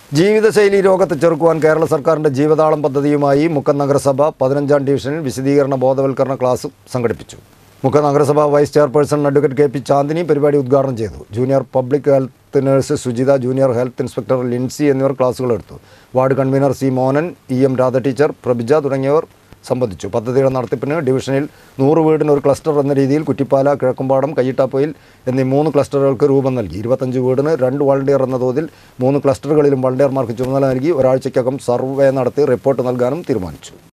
ജീവിതശൈലി രോഗത്തെ ചെറുക്കുവാൻ കേരള സർക്കാരിൻ്റെ ജീവതാളം പദ്ധതിയുമായി മുക്കം നഗരസഭ 15-ാം ഡിവിഷനിൽ വിശദീകരണ ബോധവൽക്കരണ ക്ലാസ് സംഘടിപ്പിച്ചു. മുക്കം നഗരസഭ vice chairperson advocate K P. Chandini പരിപാടി ഉദ്ഘാടനം ചെയ്തു. Junior public health nurse Sujitha, junior health inspector Lincy എന്നിവർ ക്ലാസുകളെടുത്തു. Ward convener C Mohanan, E M. Radha teacher, Prabhija തുടങ്ങിയവർ സംബന്ധിച്ചു. പദ്ധതിയുടെ നടത്തിപ്പിന് ഡിവിഷനിൽ 100 വീടിന് ഒരു ക്ലസ്റ്റർ എന്ന രീതിയിൽ കുറ്റിപ്പാല, കിഴക്കുംപാടം, കയ്യിട്ടാപ്പൊയിൽ എന്നീ 3 ക്ലസ്റ്ററുകൾക്ക് രൂപം നൽകി. 25 വീടിന് 2 വളണ്ടിയർ എന്ന തോതിൽ 3 ക്ലസ്റ്ററുകളിലും വളണ്ടിയർമാർക്ക് ചുമതല നൽകി. ഒരാഴ്ചയ്ക്കകം സർവേ നടത്തി റിപ്പോർട്ട് നൽകാനും തീരുമാനിച്ചു.